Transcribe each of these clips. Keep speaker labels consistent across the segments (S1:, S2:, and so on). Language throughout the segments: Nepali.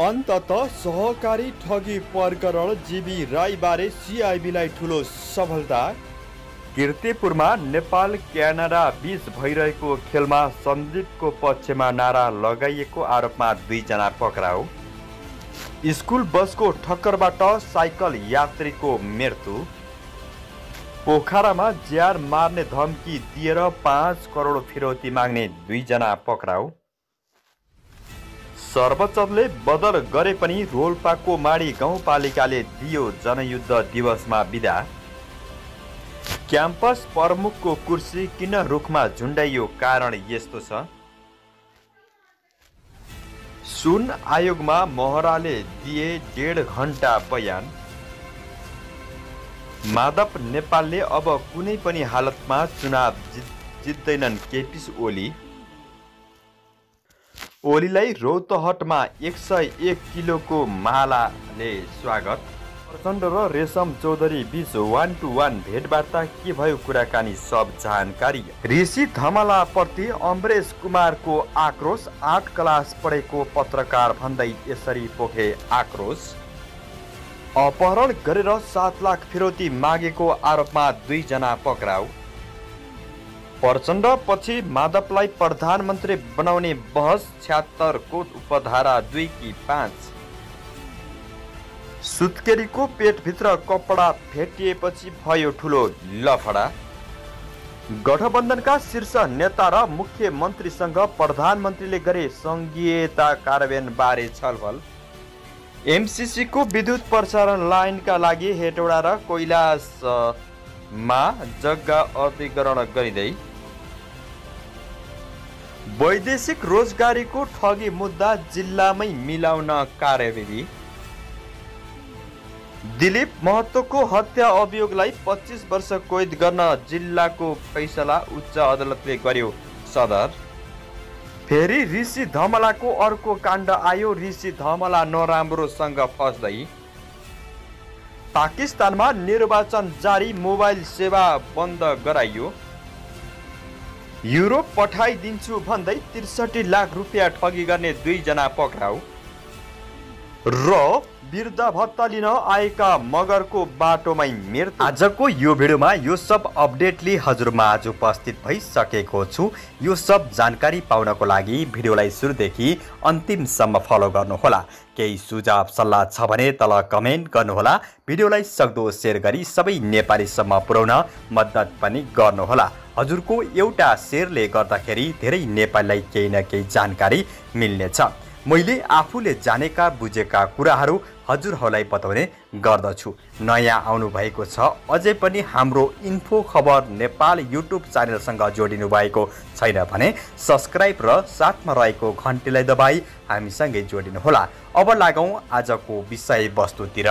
S1: अन्ततः सहकारी ठगी प्रकरण जीबी राईबारे सिआइबीलाई ठुलो सफलता। कीर्तिपुरमा नेपाल क्यानाडा बीच भइरहेको खेलमा सन्दीपको पक्षमा नारा लगाइएको आरोपमा 2 जना पक्राउ। स्कुल बसको ठक्करबाट साइकल यात्रीको मृत्यु। पोखरामा ज्यान मार्ने धम्की दिएर 5 करोड फिरौती माग्ने 2 जना पक्राउ। सर्वोच्चले बदल गरे पनि रोल्पाको माडी गाउँपालिकाले दियो जनयुद्ध दिवसमा बिदा। क्याम्पस प्रमुखको कुर्सी किन रुखमा झुन्डाइयो, कारण यस्तो छ। सुन आयोगमा महराले दिए 1.5 घण्टा बयान। माधव नेपालले अब कुनै पनि हालतमा चुनाव जित्दैनन् केपी ओली। ओलीलाई रौतहटमा 101 किलोको मालाले स्वागत। प्रचण्ड र रेशम चौधरी बीच 1-to-1 भेटवार्ता, के भयो कुराकानी, सब जानकारी। ऋषि धमलाप्रति अमरेश कुमारको आक्रोश। 8 क्लास पढेको पत्रकार भन्दै यसरी पोखे आक्रोश। अपहरण गरेर 7 लाख फिरौती मागेको आरोपमा 2 जना पक्राउ। प्रचण्ड पछि माधवलाई प्रधानमन्त्री बनाउने बहस। 76 को उपधारा 2 कि 5। सुत्केरीको पेटभित्र कपडा फेटिएपछि भयो ठुलो लफडा। गठबन्धनका शीर्ष नेता र मुख्यमन्त्रीसँग प्रधानमन्त्रीले गरे सङ्घीयता कार्यान्वयन बारे छलफल। एमसिसी को विद्युत प्रसारण लाइनका लागि हेटौडा र कैलाशमा जग्गा अधिग्रहण गरिँदै। वैदेशिक रोजगारीको ठगी मुद्दा जिल्लामै मिलाउन कार्यविधि। दिलीप महतोको हत्या अभियोगलाई 25 वर्ष कैद गर्न जिल्लाको फैसला, उच्च अदालतले गर्यो सदर। फेरि ऋषि धमलाको अर्को काण्ड आयो। ऋषि धमला नराम्रोसँग फस्दै। पाकिस्तानमा निर्वाचन जारी, मोबाइल सेवा बन्द गराइयो। युरोप पठाइदिन्छु भन्दै 63 लाख रुपियाँ ठगी गर्ने 2 जना पक्राउ। र वृद्ध भत्ता लिन आएका मगरको बाटोमै मृत्यु। आजको यो भिडियोमा यो सब अपडेटले हजुरमा आज उपस्थित भइसकेको छु। यो सब जानकारी पाउनको लागि भिडियोलाई सुरुदेखि अन्तिमसम्म फलो गर्नुहोला। केही सुझाव सल्लाह छ भने तल कमेन्ट गर्नुहोला। भिडियोलाई सक्दो सेयर गरी सबै नेपालीसम्म पुर्याउन मद्दत पनि गर्नुहोला। हजुरको एउटा सेयरले गर्दाखेरि धेरै नेपालीलाई केही न केही जानकारी मिल्नेछ। मैले आफूले जानेका बुझेका कुराहरू हजुरहरूलाई बताउने गर्दछु। नयाँ आउनु भएको छ अझै पनि हाम्रो इन्फो खबर नेपाल युट्युब च्यानलसँग जोडिनु भएको छैन भने सब्स्क्राइब र साथमा रहेको घन्टीलाई दबाई हामीसँगै जोडिनुहोला। अब लागौँ आजको विषयवस्तुतिर।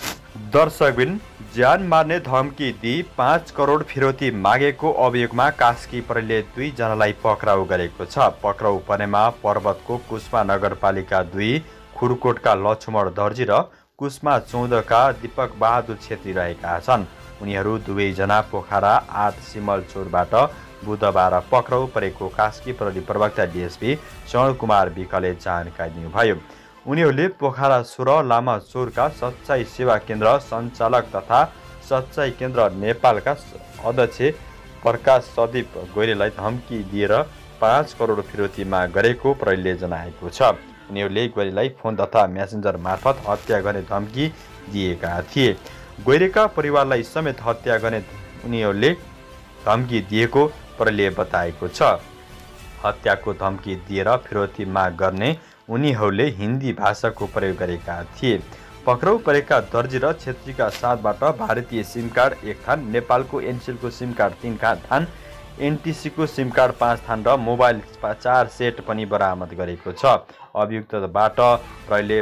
S1: दर्शकबिन, ज्यान मार्ने धम्की दिई 5 करोड फिरौती मागेको अभियोगमा कास्की प्रहरीले 2 जनालाई पक्राउ गरेको छ। पक्राउ परेमा पर्वतको कुस्मा नगरपालिका 2 खुरकोटका लक्ष्मण दर्जी र कुस्मा 14 का दीपक बहादुर छेत्री रहेका छन्। उनीहरू दुवैजना पोखरा 8 सिमलचोरबाट बुधबार पक्राउ परेको कास्की प्रहरी प्रवक्ता डिएसपी चरण कुमार विकले जानकारी दिनुभयो। उनीहरूले पोखरा 16 लामाचौरका सच्चाई सेवा केन्द्र सञ्चालक तथा सच्चाई केन्द्र नेपालका अध्यक्ष प्रकाश सदीप गोइरेलाई धम्की दिएर 5 करोड फिरौती माग गरेको प्रहरीले जनाएको छ। उनीहरूले गोइरेलाई फोन तथा मेसेन्जर मार्फत हत्या गर्ने धम्की दिएका थिए। गोइरेका परिवारलाई समेत हत्या गर्ने उनीहरूले धम्की दिएको प्रहरीले बताएको छ। हत्याको धम्की दिएर फिरौती माग गर्ने उनीहरूले हिन्दी भाषाको प्रयोग गरेका थिए। पक्राउ परेका दर्जी र छेत्रीका साथबाट भारतीय सिम कार्ड 1 थान, नेपालको एनसेलको सिम कार्ड 3 थान, एनटिसीको सिम कार्ड 5 थान र मोबाइल 4 सेट पनि बरामद गरेको छ। अभियुक्तबाट प्रहरीले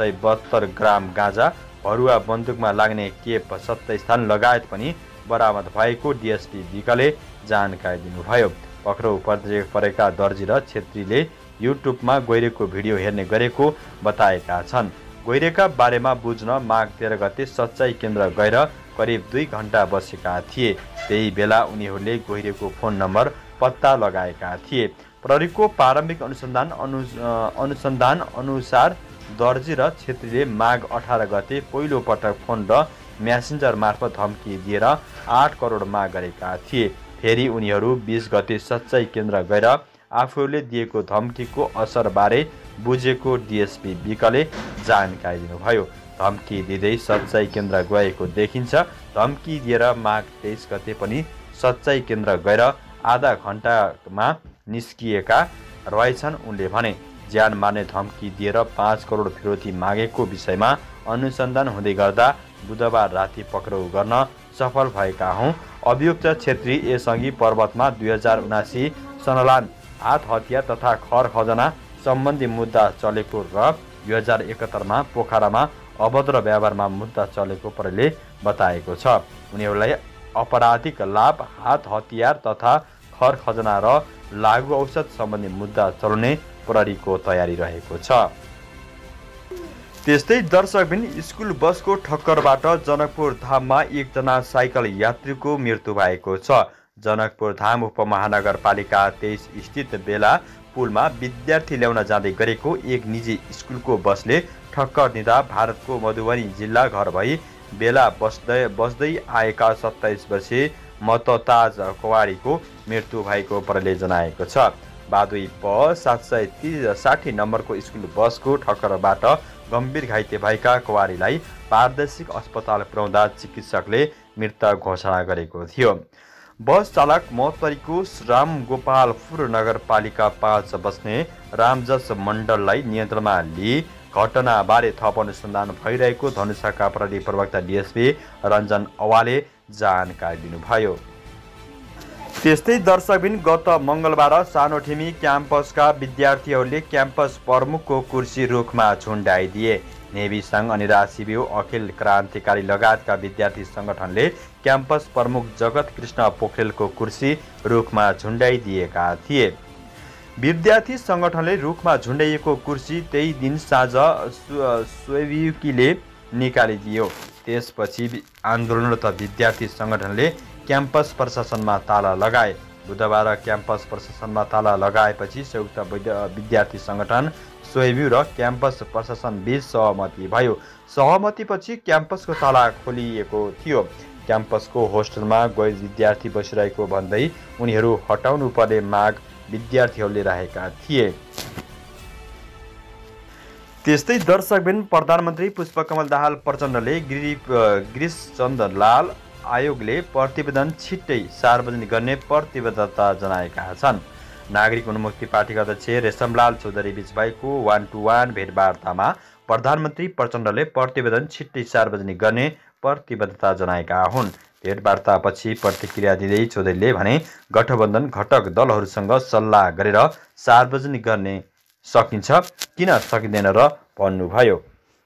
S1: 572 ग्राम गाँजा, भरुवा बन्दुकमा लाग्ने केप 27 थान लगायत पनि बरामद भएको डिएसपी विकले जानकारी दिनुभयो। पक्राउ परेका दर्जी र छेत्रीले युट्युबमा गोइरेको भिडियो हेर्ने गरेको बताएका छन्। गोइरेका बारेमा बुझ्न माघ 13 गते सच्चाई केन्द्र गएर करिब 2 घण्टा बसेका थिए। त्यही बेला उनीहरूले गोइरेको फोन नम्बर पत्ता लगाएका थिए। प्रहरीको प्रारम्भिक अनुसन्धान अनुसार दर्जी र छेत्रीले माघ 18 गते पहिलो पटक फोन र म्यासेन्जर मार्फत धम्की दिएर 8 करोड माग गरेका थिए। फेरि उनीहरू 20 गते सच्चाई केन्द्र गएर आफूले दिएको धम्कीको असरबारे बुझेको डिएसपी विकले जानकारी दिनुभयो। धम्की दिँदै सच्चाई केन्द्र गएको देखिन्छ। धम्की दिएर माघ 23 गते पनि सच्चाई केन्द्र गएर आधा घण्टामा निस्किएका रहेछन्। उनले भने ज्यान मार्ने धम्की दिएर 5 करोड फिरौती मागेको विषयमा अनुसन्धान हुँदै गर्दा बुधबार राति पक्राउ गर्न सफल भएका हौँ। अभियुक्त छेत्री यसअघि पर्वतमा 2079 सनलान हात हतियार तथा खर खजना सम्बन्धी मुद्दा चलेको र 2071 पोखरामा अभद्र व्यवहारमा मुद्दा चलेको प्रहरीले बताएको छ। उनीहरूलाई आपराधिक लाभ, हात हतियार तथा खर खजना र लागु औषध सम्बन्धी मुद्दा चलाउने प्रहरीको तयारी रहेको छ। त्यस्तै दर्शकबिन स्कुल बसको ठक्करबाट जनकपुर धाममा एकजना साइकल यात्रीको मृत्यु भएको छ। जनकपुर धाम उपमहानगरपालिका 23 स्थित बेला पुलमा विद्यार्थी ल्याउन जाँदै गरेको एक निजी स्कुलको बसले ठक्कर दिँदा भारतको मधुबनी जिल्ला घर भई बेला बस्दै आएका 27 वर्षीय मतताज कवारीको मृत्यु भएको प्रहरीले जनाएको छ। बादुई प 760 नम्बरको स्कुल बसको ठक्करबाट गम्भीर घाइते भएका कवारीलाई पारदर्शिक अस्पताल पुर्याउँदा चिकित्सकले मृत घोषणा गरेको थियो। बस चालक महोत्तरीको रामगोपालपुर नगरपालिका 5 बस्ने रामजस मण्डललाई नियन्त्रणमा लिई घटनाबारे थप अनुसन्धान भइरहेको धनुषाका प्रहरी प्रवक्ता डिएसपी रञ्जन अवाले जानकारी दिनुभयो। त्यस्तै दर्शकबिन गत मङ्गलबार सानोठिमी क्याम्पसका विद्यार्थीहरूले क्याम्पस प्रमुखको कुर्सी रुखमा झुन्डाइदिए। नेभी सङ्घ अनि राशिबिउ अखिल क्रान्तिकारी लगायतका विद्यार्थी सङ्गठनले क्याम्पस प्रमुख जगत कृष्ण पोखरेलको कुर्सी रुखमा झुन्डाइदिएका थिए। विद्यार्थी सङ्गठनले रुखमा झुन्डाइएको कुर्सी त्यही दिन साँझ स्वयंयुकीले निकालिदियो। त्यसपछि आन्दोलनरत विद्यार्थी सङ्गठनले क्याम्पस प्रशासनमा ताला लगाए। बुधबार क्याम्पस प्रशासनमा ताला लगाएपछि संयुक्त विद्यार्थी सङ्गठन स्वयंयु र क्याम्पस प्रशासन बीच सहमति भयो। सहमतिपछि क्याम्पसको ताला खोलिएको थियो। क्याम्पसको होस्टलमा गैर विद्यार्थी बसिरहेको भन्दै उनीहरू हटाउनु पर्ने माग विद्यार्थीहरूले राखेका थिए। त्यस्तै दर्शकबिन प्रधानमन्त्री पुष्पकमल दाहाल प्रचण्डले गिरिशचन्द्र लाल आयोगले प्रतिवेदन छिट्टै सार्वजनिक गर्ने प्रतिबद्धता जनाएका छन्। नागरिक उन्मुक्ति पार्टीका अध्यक्ष रेशमलाल चौधरी बीच भएको 1-to-1 भेटवार्तामा प्रधानमन्त्री प्रचण्डले प्रतिवेदन छिट्टै सार्वजनिक गर्ने प्रतिबद्धता जनाएका हुन्। भेटवार्तापछि प्रतिक्रिया दिँदै चौधरीले भने गठबन्धन घटक दलहरूसँग सल्लाह गरेर सार्वजनिक गर्ने सकिन्छ, किन सकिँदैन र भन्नुभयो।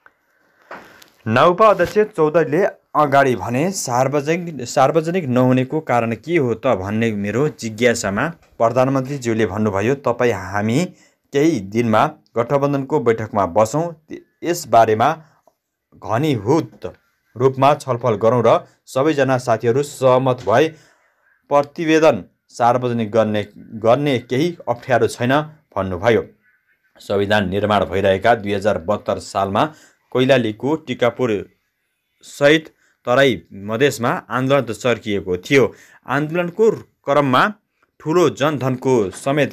S1: नौपा अध्यक्ष चौधरीले अगाडि भने सार्वजनिक नहुनेको कारण के हो त भन्ने मेरो जिज्ञासामा प्रधानमन्त्रीज्यूले भन्नुभयो, तपाईँ हामी केही दिनमा गठबन्धनको बैठकमा बसौँ, यसबारेमा घनीभूत रूपमा छलफल गरौँ र सबैजना साथीहरू सहमत भए प्रतिवेदन सार्वजनिक गर्ने केही अप्ठ्यारो छैन भन्नुभयो। संविधान निर्माण भइरहेका 2072 सालमा कैलालीको टिकापुर सहित तराई मधेसमा आन्दोलन चर्किएको थियो। आन्दोलनको क्रममा ठुलो जनधनको समेत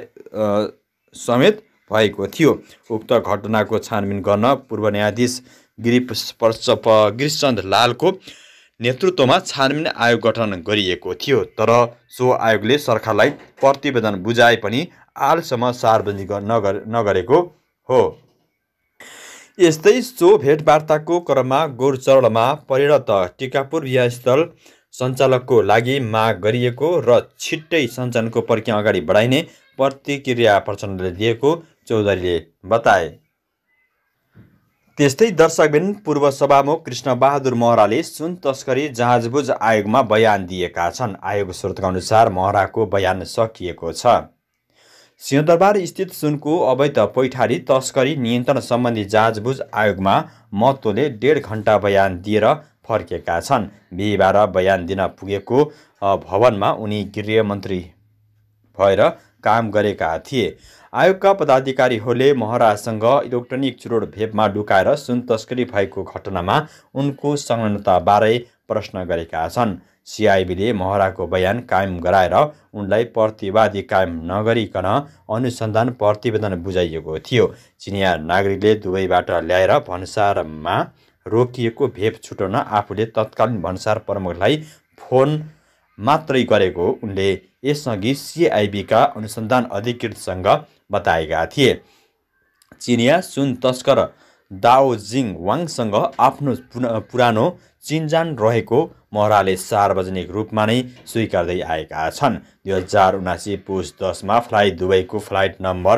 S1: भएको थियो। उक्त घटनाको छानबिन गर्न पूर्व न्यायाधीश गिरिशचन्द्र लालको नेतृत्वमा छानबिन आयोग गठन गरिएको थियो। तर सो आयोगले सरकारलाई प्रतिवेदन बुझाए पनि हालसम्म सार्वजनिक नगरेको हो। यस्तै सो भेटवार्ताको क्रममा गौरचरणमा परिणत टिकापुर विवाहस्थल सञ्चालकको लागि माग गरिएको र छिट्टै सञ्चालनको प्रक्रिया अगाडि बढाइने प्रतिक्रिया प्रचण्डले दिएको चौधरीले बताए। त्यस्तै दर्शकबिन पूर्व सभामुख कृष्णबहादुर महराले सुन तस्करी जाँचबुझ आयोगमा बयान दिएका छन्। आयोग स्रोतका अनुसार महराको बयान सकिएको छ। सिंहदरबार स्थित सुनको अवैध पैठारी तस्करी नियन्त्रण सम्बन्धी जाँचबुझ आयोगमा महतोले 1.5 घण्टा बयान दिएर फर्केका छन्। बिहिबार बयान दिन पुगेको भवनमा उनी गृहमन्त्री भएर काम गरेका थिए। आयोगका पदाधिकारीहरूले महरासँग इलेक्ट्रोनिक चुरोट भेपमा लुकाएर सुन तस्करी भएको घटनामा उनको संलग्नताबारे प्रश्न गरेका छन्। सिआइबीले महराको बयान कायम गराएर उनलाई प्रतिवादी कायम नगरिकन अनुसन्धान प्रतिवेदन बुझाइएको थियो। चिनिया नागरिकले दुबईबाट ल्याएर भन्सारमा रोकिएको भेप छुटाउन आफूले तत्कालीन भन्सार प्रमुखलाई फोन मात्रै गरेको उनले यसअघि सिआइबीका अनुसन्धान अधिकृतसँग बताएका थिए। चिनिया सुन तस्कर दाओ जिङ वाङसँग आफ्नो पुरानो चिनजान रहेको महराले सार्वजनिक रूपमा नै स्वीकार्दै आएका छन्। 2079 पुस 10मा फ्लाइट दुबईको फ्लाइट नम्बर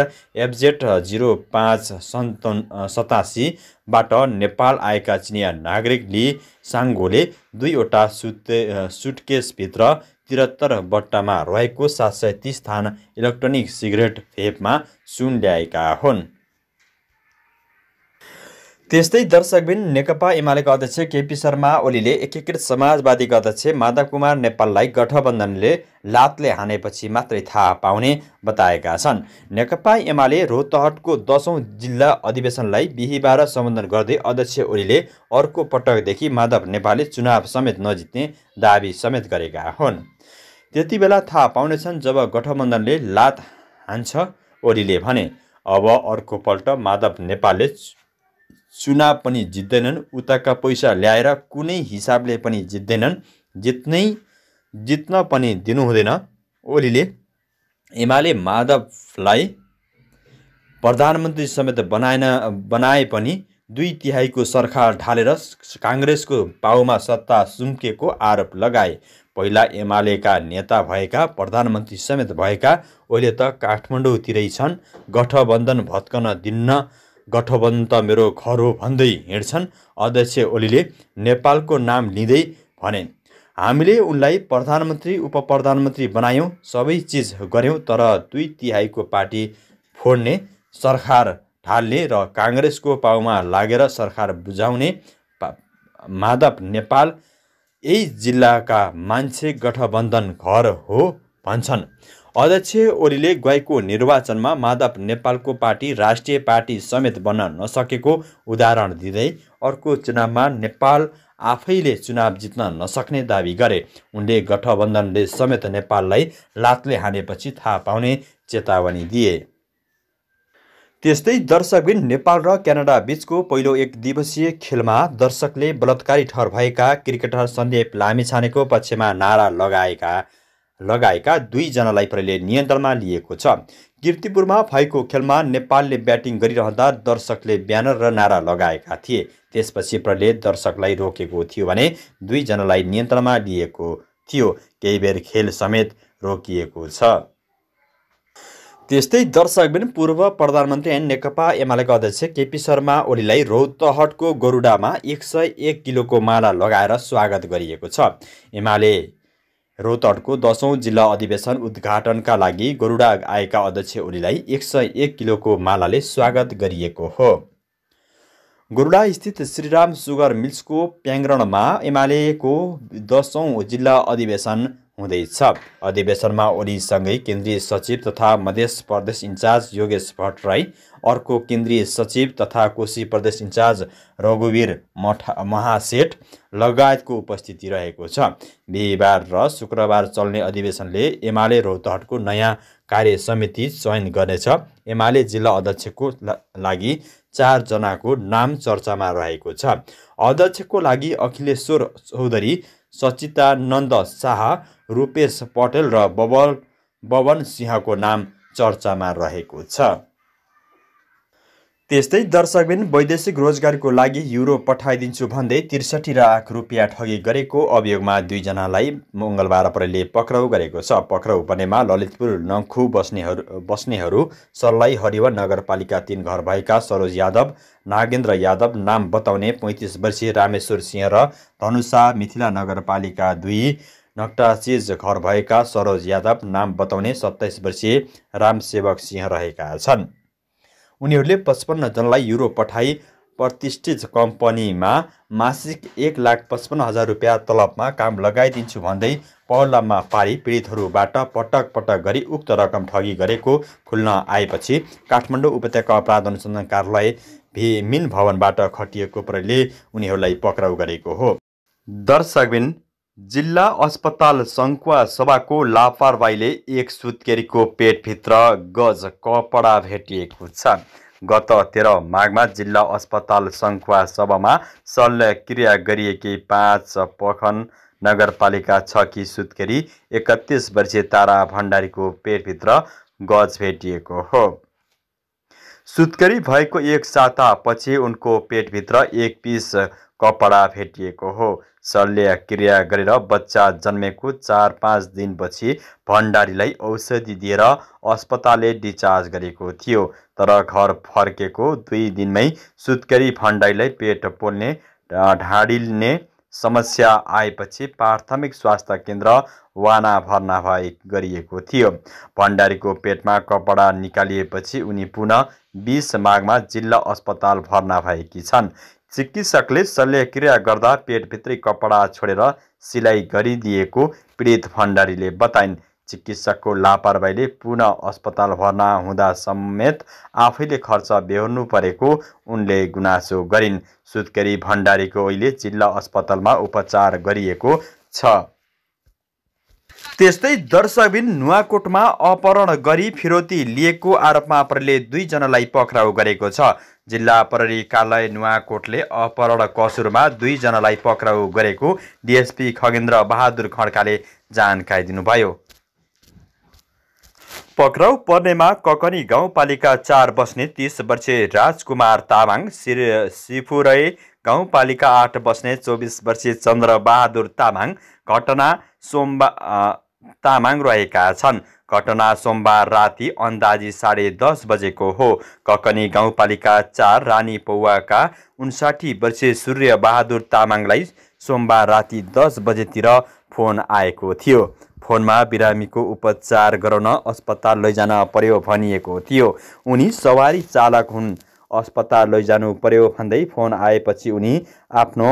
S1: FZ0587 बाट नेपाल आएका चिनिया नागरिक ली साङ्गोले 2वटा सुटकेसभित्र 73 बट्टामा रहेको 730 थान इलेक्ट्रोनिक सिगरेट भेपमा सुन ल्याएका हुन्। त्यस्तै दर्शकबिन नेकपा एमालेका अध्यक्ष केपी शर्मा ओलीले एकीकृत समाजवादीका अध्यक्ष माधव कुमार नेपाललाई गठबन्धनले लातले हानेपछि मात्रै थाहा पाउने बताएका छन्। नेकपा एमाले रौतहटको 10औं जिल्ला अधिवेशनलाई बिहिबार सम्बोधन गर्दै अध्यक्ष ओलीले अर्को पटकदेखि माधव नेपालले चुनाव समेत नजित्ने दाबी समेत गरेका हुन्। त्यति बेला थाहा पाउनेछन् जब गठबन्धनले लात हान्छ ओलीले भने। अब अर्को पल्ट माधव नेपालले चुनाव पनि जित्दैनन्, उताका पैसा ल्याएर कुनै हिसाबले पनि जित्दैनन्, जित्न पनि दिनुहुँदैन। ओलीले एमाले माधवलाई प्रधानमन्त्री समेत बनाए पनि 2/3 सरकार ढालेर काङ्ग्रेसको पाउमा सत्ता सुम्केको आरोप लगाए। पहिला एमालेका नेता भएका, प्रधानमन्त्री समेत भएका ओली त काठमाडौँतिरै छन्। गठबन्धन भत्कन दिन्न, गठबन्धन त मेरो घर हो भन्दै हिँड्छन्। अध्यक्ष ओलीले नेपालको नाम लिँदै भने, हामीले उनलाई प्रधानमन्त्री उपप्रधानमन्त्री बनायौँ, सबै चिज गऱ्यौँ, तर 2/3 पार्टी फोड्ने, सरकार ढाल्ने र काङ्ग्रेसको पाउमा लागेर सरकार बुझाउने माधव नेपाल यही जिल्लाका मान्छे गठबन्धन घर हो भन्छन्। अध्यक्ष ओलीले गएको निर्वाचनमा माधव नेपालको पार्टी राष्ट्रिय पार्टी समेत बन्न नसकेको उदाहरण दिँदै अर्को चुनावमा नेपाल आफैले चुनाव जित्न नसक्ने दाबी गरे। उनले गठबन्धनले समेत नेपाललाई लातले हानेपछि थाहा पाउने चेतावनी दिए। त्यस्तै दर्शकबिन नेपाल र क्यानाडा बीचको पहिलो 1 दिवसीय खेलमा दर्शकले बलात्कारी ठहर भएका क्रिकेटर सन्दीप लामिछानेको पक्षमा नारा लगाएका 2 जनालाई प्रहरीले नियन्त्रणमा लिएको छ। कीर्तिपुरमा भएको खेलमा नेपालले ब्याटिङ गरिरहँदा दर्शकले ब्यानर र नारा लगाएका थिए। त्यसपछि प्रहरीले दर्शकलाई रोकेको थियो भने 2 जनालाई नियन्त्रणमा लिएको थियो। केही बेर खेल समेत रोकिएको छ। त्यस्तै दर्शकबिन पूर्व प्रधानमन्त्री एन नेकपा एमालेका अध्यक्ष केपी शर्मा ओलीलाई रौतहटको गरुडामा 101 किलोको माला लगाएर स्वागत गरिएको छ। एमाले रौतहटको 10औं जिल्ला अधिवेशन उद्घाटनका लागि गरुडा आएका अध्यक्ष ओलीलाई 101 किलोको मालाले स्वागत गरिएको हो। गरुडा स्थित श्रीराम सुगर मिल्सको प्याङ्ग्रणमा एमालेको 10औं जिल्ला अधिवेशन हुँदैछ। अधिवेशनमा ओलीसँगै केन्द्रीय सचिव तथा मध्य प्रदेश इन्चार्ज योगेश भट्टराई, अर्को केन्द्रीय सचिव तथा कोशी प्रदेश इन्चार्ज रघुवीर महासेठ लगायतको उपस्थिति रहेको छ। बिहिबार र शुक्रबार चल्ने अधिवेशनले एमाले रौतहटको नयाँ कार्य समिति चयन गर्नेछ। एमाले जिल्ला अध्यक्षको लागि 4 जनाको नाम चर्चामा रहेको छ। अध्यक्षको लागि अखिलेश्वर चौधरी, सचितानन्द शाह, रूपेश पटेल र बबन सिंहको नाम चर्चामा रहेको छ। त्यस्तै दर्शकबिन वैदेशिक रोजगारीको लागि युरोप पठाइदिन्छु भन्दै 63 लाख रुपियाँ ठगी गरेको अभियोगमा 2 जनालाई मङ्गलबार प्रहरीले पक्राउ गरेको छ। पक्राउ बनेमा ललितपुर नङखु बस्नेहरू सर्लाही हरिवन नगरपालिका 3 घर भएका सरोज यादव, नागेन्द्र यादव नाम बताउने 35 वर्षीय रामेश्वर सिंह र धनुषा मिथिला नगरपालिका 2 नक्टाचिज घर भएका सरोज यादव नाम बताउने 27 वर्षीय रामसेवक सिंह रहेका छन्। उनीहरूले 55 जनालाई युरोप पठाई प्रतिष्ठित कम्पनीमा मासिक 1,55,000 रुपियाँ तलबमा काम लगाइदिन्छु भन्दै पहलमा पारी पीडितहरूबाट पटक पटक गरी उक्त रकम ठगी गरेको खुल्न आएपछि काठमाडौँ उपत्यका अपराध अनुसन्धान कार्यालय मिन भवनबाट खटिएको प्रहरीले उनीहरूलाई पक्राउ गरेको हो। दर्शकबिन, जिल्ला अस्पताल सङ्खुवा सभाको लापरवाहीले एक सुत्केरीको पेटभित्र गज कपडा भेटिएको छ। गत 13 माघमा जिल्ला अस्पताल सङ्खुवा सभामा शल्यक्रिया गरिएकी 5 पोखन नगरपालिका 6 की सुत्केरी 31 वर्षीय तारा भण्डारीको पेटभित्र गज भेटिएको हो। सुत्केरी भएको एक सातापछि उनको पेटभित्र एक पिस कपडा भेटिएको हो। शल्यक्रिया गरेर बच्चा जन्मेको 4-5 दिनपछि भण्डारीलाई औषधि दिएर अस्पतालले डिस्चार्ज गरेको थियो। तर घर फर्केको 2 दिनमै सुत्केरी भण्डारीलाई पेट पोल्ने ढाडिल्ने समस्या आएपछि प्राथमिक स्वास्थ्य केन्द्र वाना भर्ना गरिएको थियो। भण्डारीको पेटमा कपडा निकालिएपछि उनी पुनः 20 माघमा जिल्ला अस्पताल भर्ना भएकी छन्। चिकित्सकले शल्यक्रिया गर्दा पेटभित्रै कपडा छोडेर सिलाइ गरिदिएको पीडित भण्डारीले बताइन्। चिकित्सकको लापरवाहीले पुनः अस्पताल भर्ना हुँदा समेत आफैले खर्च बेहोर्नु परेको उनले गुनासो गरिन्। सुत्केरी भण्डारीको अहिले जिल्ला अस्पतालमा उपचार गरिएको छ। त्यस्तै दर्शकबिन, नुवाकोटमा अपहरण गरी फिरौती लिएको आरोपमा प्रहरीले 2 जनालाई पक्राउ गरेको छ। जिल्ला प्रहरी कार्यालय नुवाकोटले अपहरण कसुरमा 2 जनालाई पक्राउ गरेको डिएसपी खगेन्द्र बहादुर खड्काले जानकारी दिनुभयो। पक्राउ पर्नेमा ककनी गाउँपालिका 4 बस्ने 30 वर्षीय राजकुमार तामाङ, सिफुरै गाउँपालिका 8 बस्ने 24 वर्षीय चन्द्रबहादुर तामाङ, तामाङ रहेका छन्। घटना सोमबार राति अन्दाजी 10:30 बजेको हो। ककनी गाउँपालिका 4 रानी पौवाका 59 वर्षीय सूर्य बहादुर तामाङलाई सोमबार राति 10 बजेतिर फोन आएको थियो। फोनमा बिरामीको उपचार गराउन अस्पताल लैजान पर्यो भनिएको थियो। उनी सवारी चालक हुन्, अस्पताल लैजानु पर्यो भन्दै फोन आएपछि उनी आफ्नो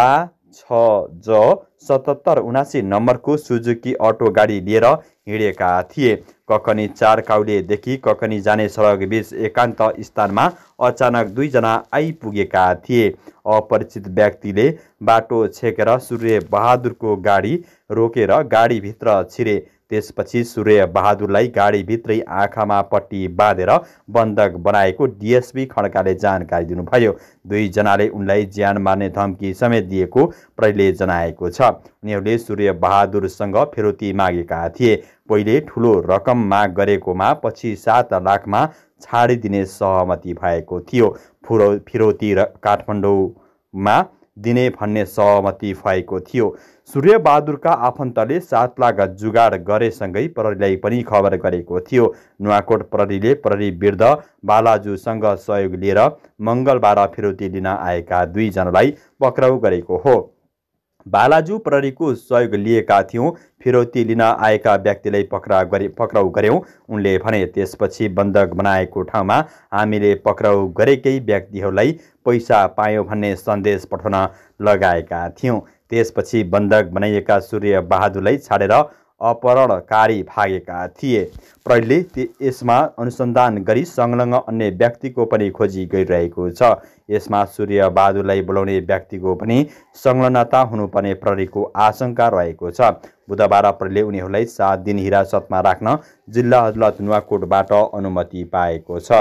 S1: 6J7779 नम्बरको सुजुकी अटो गाडी लिएर हिँडेका थिए। ककनी 4 काउलेदेखि ककनी जाने सडक बीच एकान्त स्थानमा अचानक 2 जना आइपुगेका थिए। अपरिचित व्यक्तिले बाटो छेकेर सूर्य बहादुरको गाडी रोकेर गाडीभित्र छिरे। त्यसपछि सूर्य बहादुरलाई गाडीभित्रै आँखामा पट्टी बाँधेर बन्धक बनाएको डिएसपी खड्काले जानकारी दिनुभयो। 2 जनाले उनलाई ज्यान मार्ने धम्की समेत दिएको प्रहरीले जनाएको छ। उनीहरूले सूर्य बहादुरसँग फिरौती मागेका थिए। पहिले ठुलो रकम माग गरेकोमा पछि 7 लाखमा छाडिदिने सहमति भएको थियो। फिरौती काठमाडौँमा दिने भन्ने सहमति भएको थियो। सूर्य बहादुरका आफन्तले 7 लाख जुगाड गरेसँगै प्रहरीलाई पनि खबर गरेको थियो। नुवाकोट प्रहरीले प्रहरी वृद्ध बालाजुसँग सहयोग लिएर मङ्गलबार फिरौती लिन आएका 2 जनालाई पक्राउ गरेको हो। बालाजु प्रहरीको सहयोग लिएका थियौँ, फिरौती लिन आएका व्यक्तिलाई पक्राउ गर्यौँ उनले भने। त्यसपछि बन्धक बनाएको ठाउँमा हामीले पक्राउ गरेकै व्यक्तिहरूलाई पैसा पायौँ भन्ने सन्देश पठाउन लगाएका थियौँ। त्यसपछि बन्धक बनाइएका सूर्य बहादुरलाई छाडेर अपहरणकारी भागेका थिए। प्रहरीले यसमा अनुसन्धान गरी संलग्न अन्य व्यक्तिको पनि खोजी गरिरहेको छ। यसमा सूर्य बहादुरलाई बोलाउने व्यक्तिको पनि संलग्नता हुनुपर्ने प्रहरीको आशंका रहेको छ। बुधबार प्रहरीले उनीहरूलाई 7 दिन हिरासतमा राख्न जिल्ला अदालत नुवाकोटबाट अनुमति पाएको छ।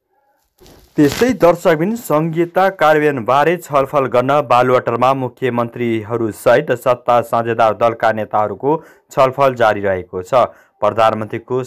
S1: त्यस्तै दर्शकबिन, संहिता कार्यान्वयनबारे छलफल गर्न बालुवाटारमा मुख्यमन्त्रीहरूसहित सत्ता साझेदार दलका नेताहरूको छलफल जारी रहेको छ। प्रधानमन्त्रीको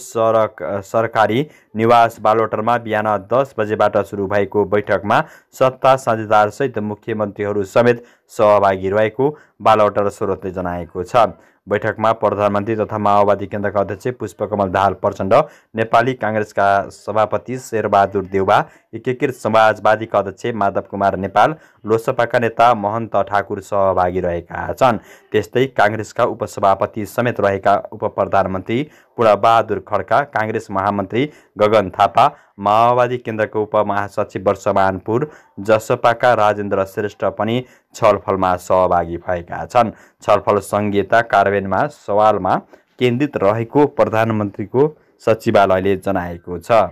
S1: सरकारी निवास बालुवाटारमा बिहान 10 बजेबाट सुरु भएको बैठकमा सत्ता साझेदारसहित मुख्यमन्त्रीहरू समेत सहभागी रहेको बालुवाटार स्रोतले जनाएको छ। बैठकमा प्रधानमन्त्री तथा माओवादी केन्द्रका अध्यक्ष पुष्पकमल दाहाल प्रचण्ड, नेपाली काङ्ग्रेसका सभापति शेरबहादुर देउबा, एकीकृत समाजवादीका अध्यक्ष माधव कुमार नेपाल, लोसपाका नेता महन्त ठाकुर सहभागी रहेका छन्। त्यस्तै काङ्ग्रेसका उपसभापति समेत रहेका उपप्रधानमन्त्री पूर्णबहादुर खड्का, काङ्ग्रेस महामन्त्री गगन थापा, माओवादी केन्द्रको उपमहासचिव वर्षमानपुर, जसपाका राजेन्द्र श्रेष्ठ पनि छलफलमा सहभागी भएका छन्। छलफल संहिता कार्यान्वयनमा सवालमा केन्द्रित रहेको प्रधानमन्त्रीको सचिवालयले जनाएको छ।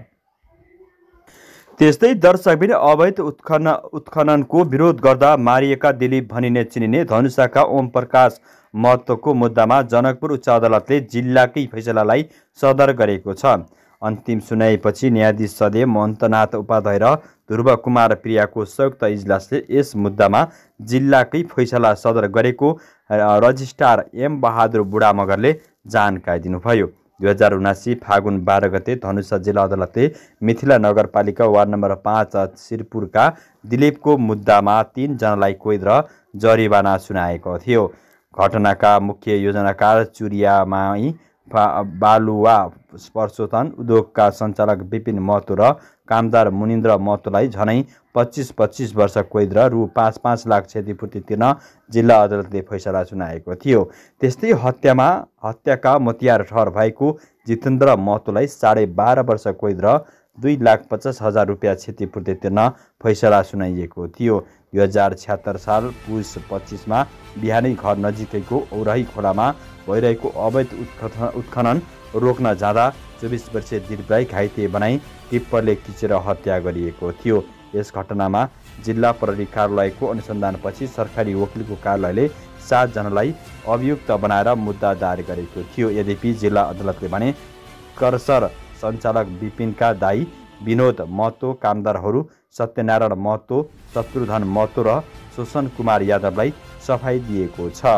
S1: त्यस्तै दर्शकबिन अवैध उत्खननको विरोध गर्दा मारिएका दिलीप भनिने चिनिने धनुषाका ओम प्रकाश महतोको मुद्दामा जनकपुर उच्च अदालतले जिल्लाकै फैसलालाई सदर गरेको छ। अन्तिम सुनाइपछि न्यायाधीश सदय महन्तनाथ उपाध्याय र ध्रुव कुमार प्रियाको संयुक्त इजलासले यस मुद्दामा जिल्लाकै फैसला सदर गरेको रजिस्ट्रार एम बहादुर बुढा मगरले जानकारी दिनुभयो। 2079 फागुन 12 गते धनुषा जिल्ला अदालतले मिथिला नगरपालिका वार्ड नम्बर 5 शिरपुरका दिलीपको मुद्दामा 3 जनालाई कैद र जरिवाना सुनाएको थियो। घटनाका मुख्य योजनाकार चुरियामाई बालुवा परशोत्तम उद्योगका सञ्चालक विपिन महतो र कामदार मुनिन्द्र महतोलाई झनै 25-25 वर्ष कैद र रु 5-5 लाख क्षतिपूर्ति तिर्न जिल्ला अदालतले फैसला सुनाएको थियो। त्यस्तै हत्याका मोतियार ठहर भएको जितेन्द्र महतोलाई 12.5 वर्ष कैद र 2,50,000 रुपियाँ क्षतिपूर्ति तिर्न फैसला सुनाइएको थियो। 2076 साल पुस 25 मा बिहानै घर नजिकैको औराही खोलामा भइरहेको अवैध उत्खनन रोक्न जाँदा 24 वर्षीय दिलीपलाई घाइते बनाई टिप्परले खिचेर हत्या गरिएको थियो। यस घटनामा जिल्ला प्रहरी कार्यालयको अनुसन्धानपछि सरकारी वकिलको कार्यालयले 7 जनालाई अभियुक्त बनाएर मुद्दा दायर गरेको थियो। यद्यपि जिल्ला अदालतले भने करसर सञ्चालक विपिनका दाई विनोद महतो, कामदारहरू सत्यनारायण महतो, शत्रुधन महतो र शोषण कुमार यादवलाई सफाई दिएको छ।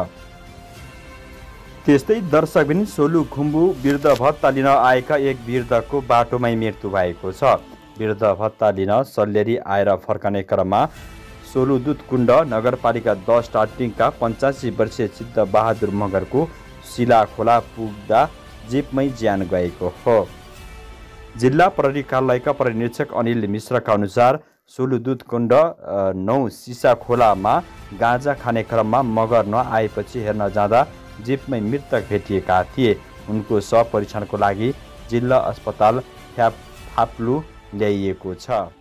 S1: त्यस्तै दर्शकबिन सोलुखुम्बु वृद्ध भत्ता लिन आएका एक वृद्धको बाटोमै मृत्यु भएको छ। वृद्ध भत्ता लिन सल्लेरी आएर फर्कने क्रममा सोलुदुधकुण्ड नगरपालिका 10 टाटिङका 85 वर्षीय सिद्ध बहादुर मगरको शिला खोला पुग्दा जीपमै ज्यान गएको हो। जिल्ला प्रहरी कार्यालयका परिनिरीक्षक अनिल मिश्रका अनुसार सोलुदुधकुण्ड 9 सिसा खोलामा गाँजा खाने क्रममा मगर नआएपछि हेर्न जाँदा जीपमै मृतक भेटिएका थिए। उनको शव परीक्षणको लागि जिल्ला अस्पताल फाप्लु ल्याइएको छ।